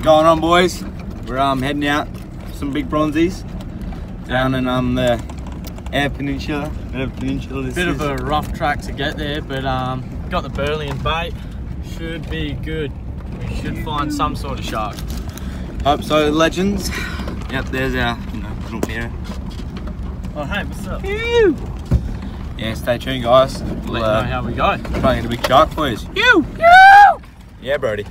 going on, boys? We're heading out for some big bronzies down in the Eyre Peninsula. Bit of a rough track to get there, but got the Burleighan bait. Should be good. We should find some sort of shark. Hope so, legends. Yep, there's our little mirror. Oh hey, what's up? Ew. Yeah, stay tuned, guys. Let you know how we go. Try and get a big shark for you. Yeah, Brody.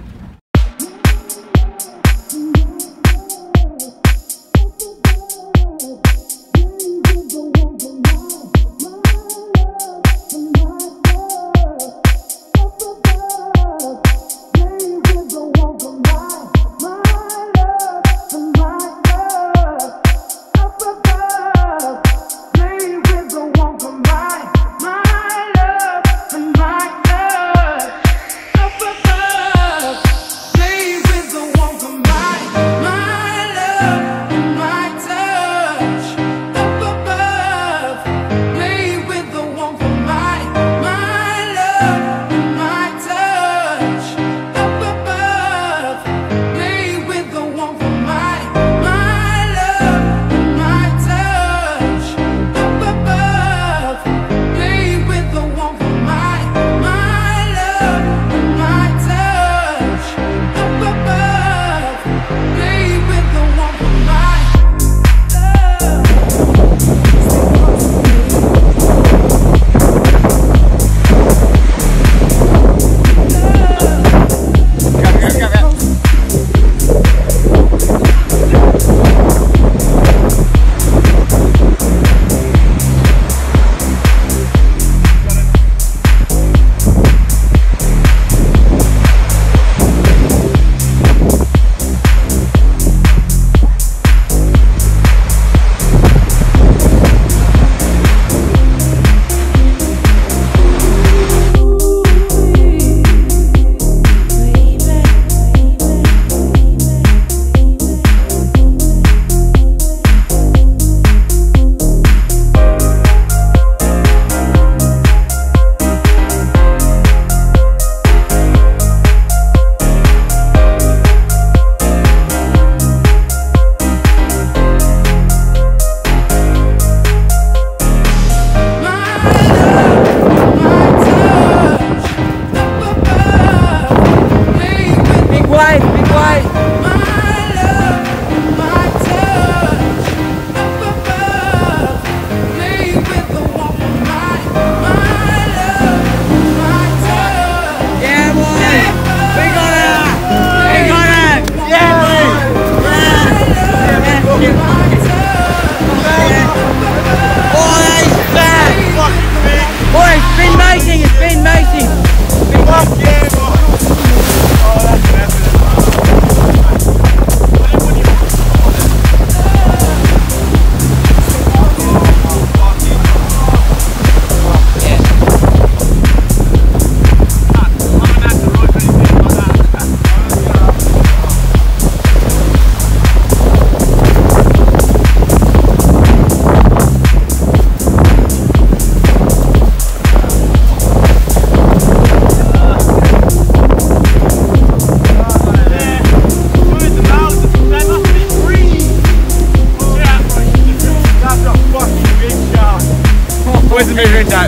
Where's the measuring tape?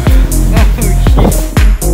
Oh shit.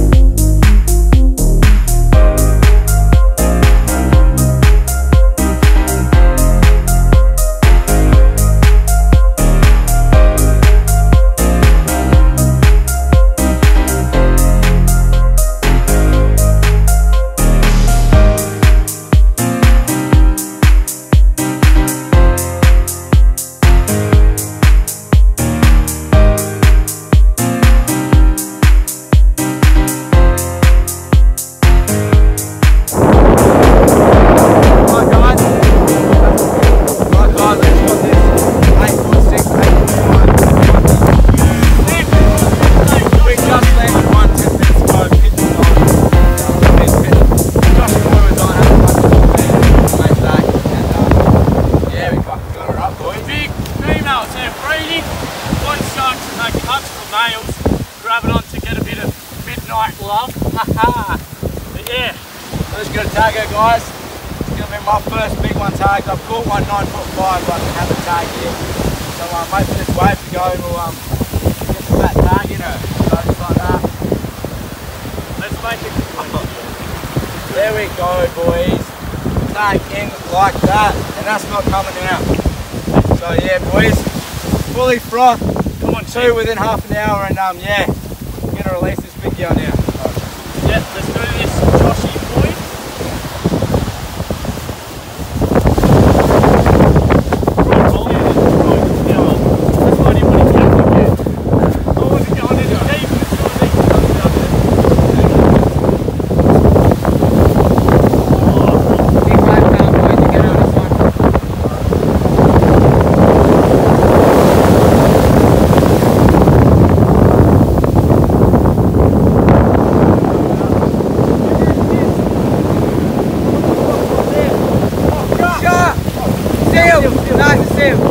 Grabbing on to get a bit of midnight love. But yeah, Let's go taco, guys. It's gonna be my first big one tag. I've caught one 9'5", but I can have a tag here. So wait for this wave to go and we'll get some fat tag in her. So just like that. Let's make it. There we go, boys. Tag in like that, and that's not coming out. So yeah, boys, fully frothed. Come on, 2 within half an hour, and yeah, I'm gonna release this big girl now. Yeah, let's do this, Joshy boy. Right, Ollie, that's why I didn't want to catch it yet. I wasn't going in deep as soon as he comes down there. Big 5 pound boy to get on this one. Seal! Nice seal!